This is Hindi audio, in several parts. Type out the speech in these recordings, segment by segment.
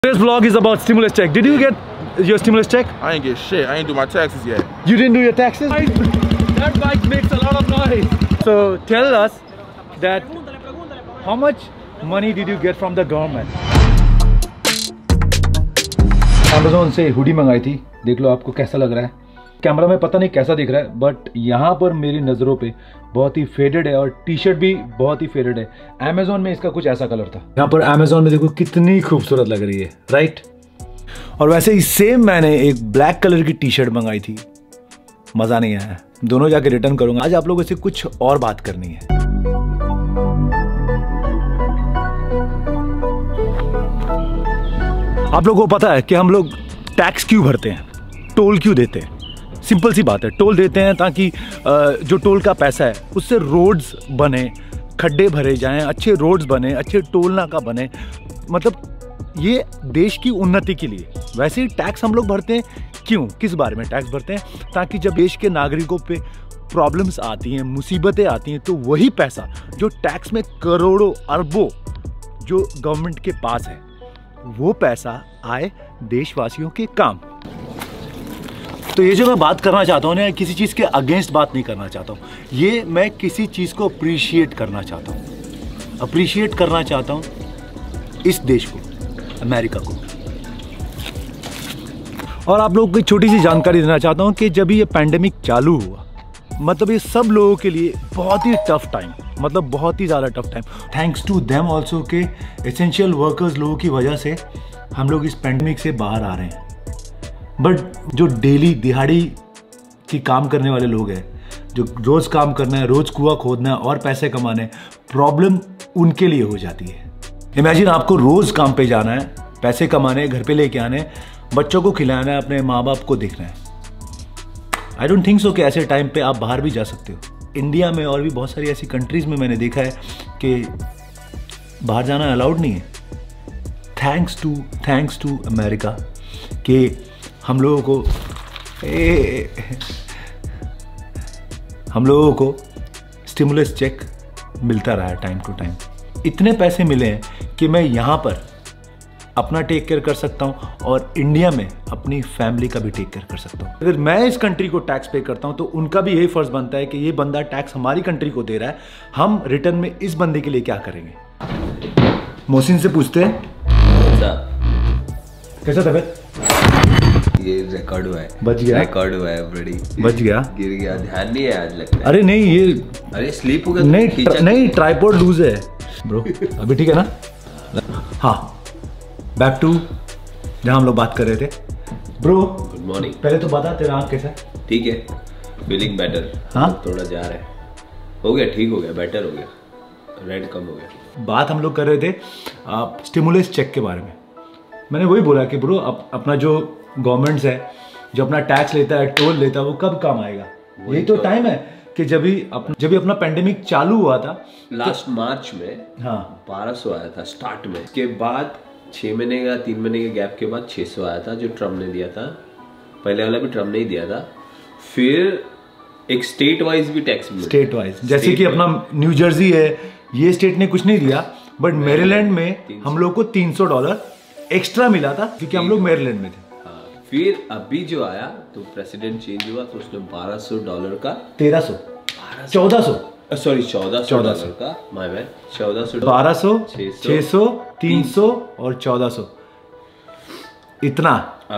This vlog is about stimulus check. Did you get your stimulus check? I ain't get shit. I ain't do my taxes yet. You didn't do your taxes? That bike makes a lot of noise. So tell us that how much money did you get from the government? Amazon से हुडी मंगाई थी. देख लो आपको कैसा लग रहा है. कैमरा में पता नहीं कैसा दिख रहा है, बट यहाँ पर मेरी नज़रों पे बहुत ही फेडेड है और टी शर्ट भी बहुत ही फेडेड है. अमेजोन में इसका कुछ ऐसा कलर था. यहाँ पर अमेजोन में देखो कितनी खूबसूरत लग रही है, राइट? और वैसे ही सेम मैंने एक ब्लैक कलर की टी शर्ट मंगाई थी. मज़ा नहीं आया. दोनों जाके रिटर्न करूँगा. आज आप लोगों से कुछ और बात करनी है. आप लोगों को पता है कि हम लोग टैक्स क्यों भरते हैं, टोल क्यों देते हैं? सिंपल सी बात है, टोल देते हैं ताकि जो टोल का पैसा है उससे रोड्स बने, खड्डे भरे जाएं, अच्छे रोड्स बने, अच्छे टोल नाका बने. मतलब ये देश की उन्नति के लिए. वैसे ही टैक्स हम लोग भरते हैं क्यों, किस बारे में टैक्स भरते हैं? ताकि जब देश के नागरिकों पे प्रॉब्लम्स आती हैं, मुसीबतें आती हैं, तो वही पैसा जो टैक्स में करोड़ों अरबों जो गवर्नमेंट के पास है, वो पैसा आए देशवासियों के काम. तो ये जो मैं बात करना चाहता हूँ ना, किसी चीज़ के अगेंस्ट बात नहीं करना चाहता हूँ. ये मैं किसी चीज़ को अप्रिशिएट करना चाहता हूँ. अप्रिशिएट करना चाहता हूँ इस देश को, अमेरिका को. और आप लोगों को छोटी सी जानकारी देना चाहता हूँ कि जब ये पैंडेमिक चालू हुआ, मतलब ये सब लोगों के लिए बहुत ही टफ टाइम, मतलब बहुत ही ज़्यादा tough time. Thanks to them also के एसेंशियल वर्कर्स लोगों की वजह से हम लोग इस पैंडेमिक से बाहर आ रहे हैं. बट जो डेली दिहाड़ी की काम करने वाले लोग हैं, जो रोज़ काम करना है, रोज़ कुआं खोदना है और पैसे कमाने, प्रॉब्लम उनके लिए हो जाती है. इमेजिन आपको रोज़ काम पे जाना है, पैसे कमाने, घर पे लेके आने, बच्चों को खिलाना है, अपने माँ बाप को देखना है. आई डोंट थिंक सो कि ऐसे टाइम पे आप बाहर भी जा सकते हो. इंडिया में और भी बहुत सारी ऐसी कंट्रीज़ में मैंने देखा है कि बाहर जाना अलाउड नहीं है. थैंक्स टू अमेरिका कि हम लोगों को स्टिमुलस चेक मिलता रहा है टाइम टू टाइम. इतने पैसे मिले हैं कि मैं यहाँ पर अपना टेक केयर कर सकता हूँ और इंडिया में अपनी फैमिली का भी टेक केयर कर सकता हूँ. अगर मैं इस कंट्री को टैक्स पे करता हूँ तो उनका भी यही फर्ज बनता है कि ये बंदा टैक्स हमारी कंट्री को दे रहा है, हम रिटर्न में इस बंदे के लिए क्या करेंगे. मोहसिन से पूछते हैं, कैसा तबीयत? ये रिकॉर्ड हुआ है. बच गया. रिकॉर्ड हुआ है बड़ी. बच गया. गिर गया. ध्यान नहीं है आज लगता है. अरे नहीं, ये अरे स्लीप हो गया. नहीं ट्राइपॉड लूज है ब्रो. अभी ठीक है ना? हाँ, बैक टू जहाँ हम लोग बात कर रहे थे. Bro good morning. पहले तो बता तेरा आँख कैसा है? ठीक है, फीलिंग बेटर. हाँ, थोड़ा जा रहा है. हो गया, ठीक हो गया, बेटर हो गया, रेड कम हो गया. बात हम लोग कर रहे थे स्टिमुलस चेक के बारे में. मैंने वही बोला कि ब्रो अपना जो गवर्नमेंट्स है, जो अपना टैक्स लेता है, टोल लेता है, वो कब काम आएगा? यही तो टाइम है कि जब भी अपना पेंडेमिक चालू हुआ था लास्ट मार्च में. हाँ, 1200 आया था स्टार्ट में. उसके बाद 6 महीने का 3 महीने के गैप के बाद 600 आया था, जो ट्रम्प ने दिया था. पहले वाला भी ट्रम्प ने ही दिया था. फिर एक स्टेट वाइज भी टैक्स मिला. स्टेट वाइज जैसे कि अपना न्यू जर्सी है, ये स्टेट ने कुछ नहीं दिया, बट मेरीलैंड में हम लोग को $300 एक्स्ट्रा मिला था क्योंकि हम लोग मेरीलैंड में थे. फिर अभी जो आया तो प्रेसिडेंट चेंज हुआ तो उसने $1200 का 1300 1400 सॉरी $1400 का, माय बैड, 1400 1200 600 300 और 1400 इतना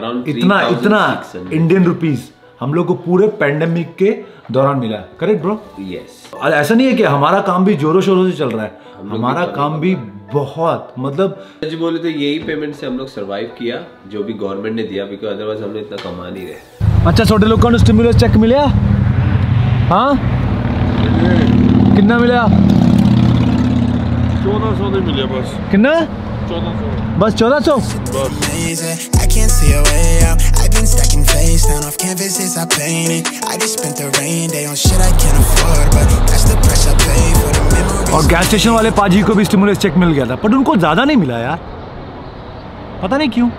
इंडियन रुपीस हम लोग को पूरे पैंडेमिक के दौरान मिला. Correct bro? यस. ऐसा नहीं है कि हमारा काम भी जोरों शोरों से चल रहा है, हमारा काम भी बहुत, मतलब सच बोले तो यही पेमेंट से हम लोग सरवाइव किया, जो भी गवर्नमेंट ने दिया, बिकॉज अदरवाइज हम लोग इतना कमा नहीं रहे. अच्छा, छोटे लोग को स्टिमुलस चेक मिला? हाँ, कितना मिला? 1400 नहीं मिला बस. कितना? 1400 बस. 1400 और गैस स्टेशन वाले पाजी को भी स्टिमुलस चेक मिल गया था, बट उनको ज्यादा नहीं मिला यार, पता नहीं क्यों.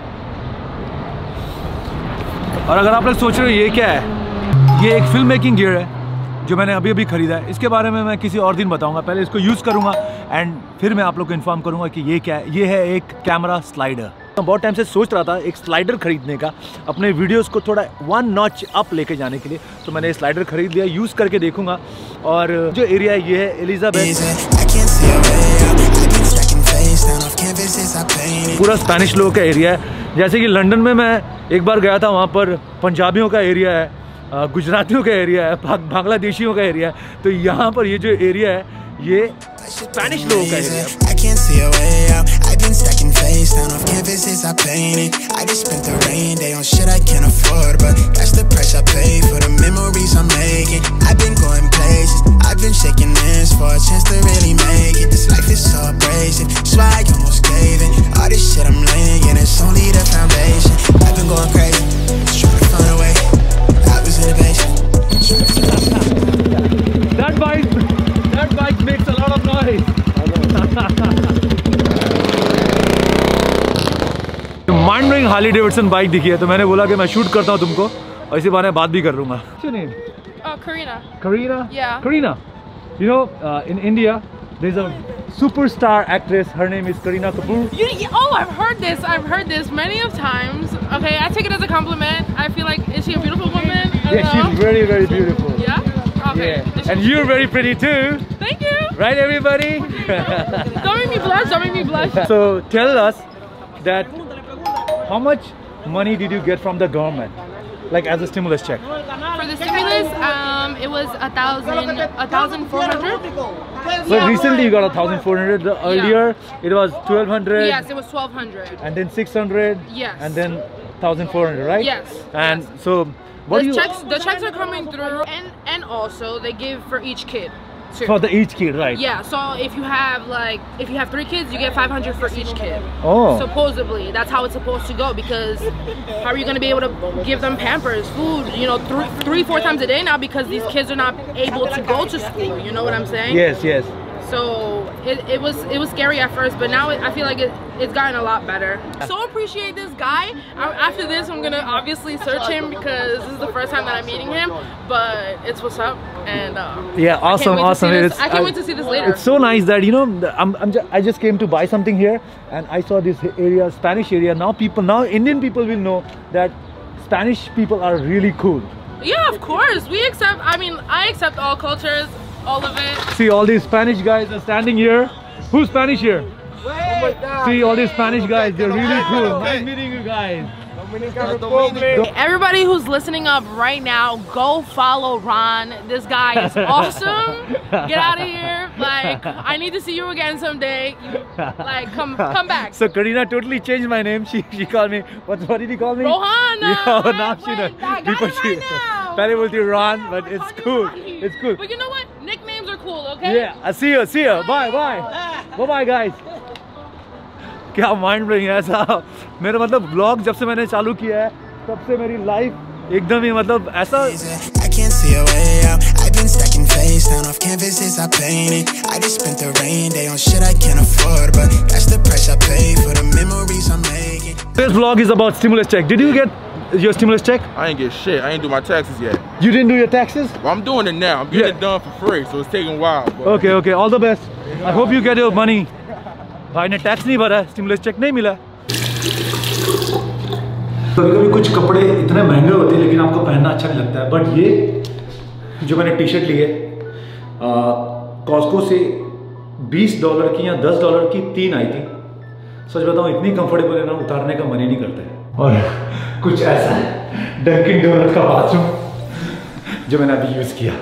और अगर आप लोग सोच रहे हो ये क्या है, ये एक फिल्म मेकिंग गियर है जो मैंने अभी अभी खरीदा है. इसके बारे में मैं किसी और दिन बताऊंगा. पहले इसको यूज़ करूंगा एंड फिर मैं आप लोग को इन्फॉर्म करूंगा कि ये क्या है. ये है एक कैमरा स्लाइडर. बहुत टाइम से सोच रहा था एक स्लाइडर खरीदने का, अपने वीडियोस को थोड़ा 1 नॉच अप लेके जाने के लिए, तो मैंने स्लाइडर खरीद लिया, यूज़ करके देखूंगा। और जो एरिया है ये है एलिजाबेथ, पूरा स्पेनिश लोगों का एरिया है। जैसे कि लंदन में मैं एक बार गया था, वहाँ पर पंजाबियों का एरिया है, गुजरातियों का एरिया है, बांग्लादेशियों का एरिया है, तो यहाँ पर ये जो एरिया है ये स्पेनिश लोगों का एरिया है। Been stacking face down off canvases I painted. I just spent the rain day on shit I can't afford, but that's the price I pay for the memories I'm making. I've been going places, I've been shaking hands for a chance to really make it. This life is so abrasive, so I almost gave it. All this shit I'm laying in, it's only the foundation. I've been going crazy, just trying to find a way. I was in the basement. That bike makes a lot of noise. Mind blowing Harley Davidson bike दिखी है, तो मैंने बोला कि मैं शूट करता हूँ तुमको और इसी बहाने बात भी कर लूँगा। Karina. Karina? Yeah. Karina. You know, in India, there's a superstar actress. Her name is Kareena Kapoor. Oh, I've heard this many of times. Okay, I take it as a compliment. I feel like, is she a beautiful woman? Yeah, she's very, very beautiful. Yeah? Okay. Yeah. And you're very pretty too. Thank you. Right, everybody? Don't make me blush. So tell us that how much money did you get from the government, like as a stimulus check? For the stimulus, it was 1,400. So recently you got 1,400. Earlier it was 1,200. Yes, it was 1,200. And then 600. Yes. And then 1,400, right? Yes. And so what do you? The checks are coming through, and also they give for each kid. Too. For the each kid, right? Yeah. So if you have 3 kids, you get 500 for each kid. Oh. Supposedly, that's how it's supposed to go, because how are you going to be able to give them Pampers, food, you know, 3-4 times a day now, because these kids are not able to go to school. You know what I'm saying? Yes, yes. So it was scary at first, but now I feel like it's gotten a lot better. So appreciate this guy. After this, I'm gonna obviously search him, because this is the first time that I'm meeting him. But it's what's up, and yeah, awesome. I can't wait to see this later. It's so nice that, you know, I just came to buy something here, and I saw this area, Spanish area. Now Indian people will know that Spanish people are really cool. Yeah, of course. I accept all cultures. All of it. See, all these Spanish guys are standing here. Who's Spanish here? See, all these Spanish guys, they're really cool. Nice meeting you guys. Everybody who's listening up right now, go follow Ron. This guy is awesome. Get out of here. Like, I need to see you again someday. Like, come back. So Karina totally changed my name. She called me, what did he call me? Rohan. Yeah, now she knows. Pehले बोलती है Ron, but it's cool. It's cool. But you know what? Nicknames are cool, okay? Yeah, see you. Bye guys. क्या माइंड ब्लोइंग है ऐसा। मेरा मतलब ब्लॉग जब से मैंने चालू किया है तब से मेरी लाइफ एकदम ही मतलब ऐसा। This vlog is about stimulus check. Did you get your stimulus check? I ain't get shit. I ain't do my taxes yet. You didn't do your taxes? Well, I'm doing it now. I'm getting it done for free, so it's taking a while. But Okay. All the best. I hope you get your money. भाई ने टैक्स नहीं भरा है, स्टिमुलस चेक नहीं मिला। कभी-कभी कुछ कपड़े इतने महंगे होते हैं लेकिन आपको पहनना अच्छा नहीं लगता है, बट ये जो मैंने टी शर्ट ली है कॉस्को से $20 की या $10 की 3 आई थी। सच बताऊँ इतनी कंफर्टेबल है ना, उतारने का मन ही नहीं करता है। और कुछ ऐसा है डंकिन डोनट का बाथरूम जो मैंने अभी यूज़ किया।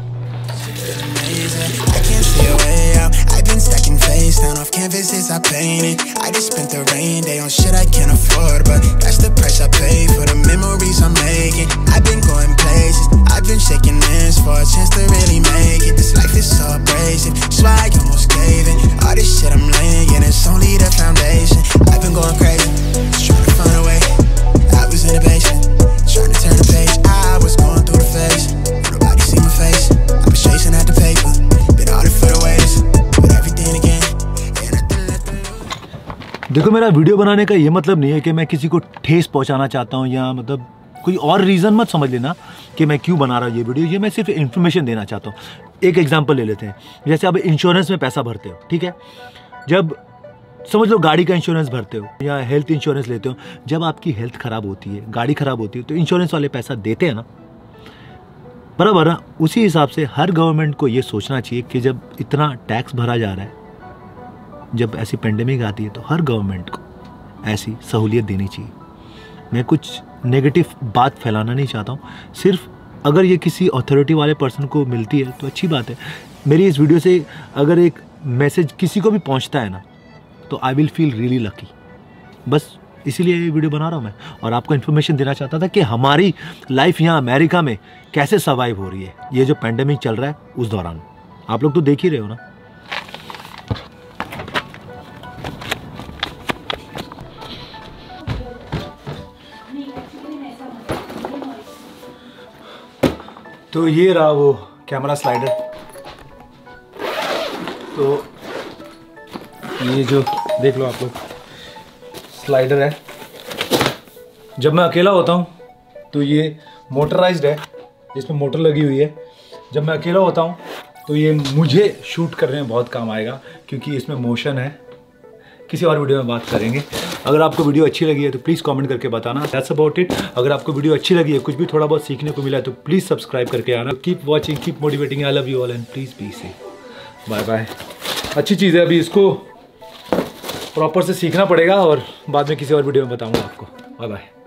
Face down off canvases I painted. I just spent the rain day on shit I can't afford, but that's the price I pay for the memories I'm making. I've been going places, I've been shaking hands for a chance to really make it. This life is so abrasive, so I almost gave it. All this shit I'm laying in, it's only the foundation. I've been going crazy, just trying to find a way. I was in the basement, trying to turn the page. I was going through the phase, nobody see my face. I was chasing at the paper, been all for the ways. देखो मेरा वीडियो बनाने का ये मतलब नहीं है कि मैं किसी को ठेस पहुंचाना चाहता हूं या मतलब कोई और रीज़न मत समझ लेना कि मैं क्यों बना रहा हूँ ये वीडियो। ये मैं सिर्फ इन्फॉर्मेशन देना चाहता हूँ। एक एग्जांपल ले लेते हैं, जैसे आप इंश्योरेंस में पैसा भरते हो, ठीक है। जब समझ लो गाड़ी का इंश्योरेंस भरते हो या हेल्थ इंश्योरेंस लेते हो, जब आपकी हेल्थ खराब होती है, गाड़ी खराब होती है, तो इंश्योरेंस वाले पैसा देते हैं ना, बराबर ना। उसी हिसाब से हर गवर्नमेंट को ये सोचना चाहिए कि जब इतना टैक्स भरा जा रहा है, जब ऐसी पेंडेमिक आती है, तो हर गवर्नमेंट को ऐसी सहूलियत देनी चाहिए। मैं कुछ नेगेटिव बात फैलाना नहीं चाहता हूँ, सिर्फ अगर ये किसी अथॉरिटी वाले पर्सन को मिलती है तो अच्छी बात है। मेरी इस वीडियो से अगर एक मैसेज किसी को भी पहुँचता है ना, तो I will feel really lucky. बस इसीलिए ये वीडियो बना रहा हूँ मैं, और आपको इन्फॉर्मेशन देना चाहता था कि हमारी लाइफ यहाँ अमेरिका में कैसे सर्वाइव हो रही है ये जो पेंडेमिक चल रहा है उस दौरान। आप लोग तो देख ही रहे हो ना। तो ये रहा वो कैमरा स्लाइडर। तो ये जो देख लो आप लोग स्लाइडर है। जब मैं अकेला होता हूँ तो ये मोटराइज्ड है, इसमें मोटर लगी हुई है। जब मैं अकेला होता हूँ तो ये मुझे शूट करने में बहुत काम आएगा, क्योंकि इसमें मोशन है। किसी और वीडियो में बात करेंगे। अगर आपको वीडियो अच्छी लगी है तो प्लीज़ कमेंट करके बताना। That's about it. अगर आपको वीडियो अच्छी लगी है, कुछ भी थोड़ा बहुत सीखने को मिला है, तो प्लीज़ सब्सक्राइब करके आना। Keep watching, keep motivating. I love you all and please be safe. Bye bye. अच्छी चीज़ है, अभी इसको प्रॉपर से सीखना पड़ेगा और बाद में किसी और वीडियो में बताऊँगा आपको। Bye bye.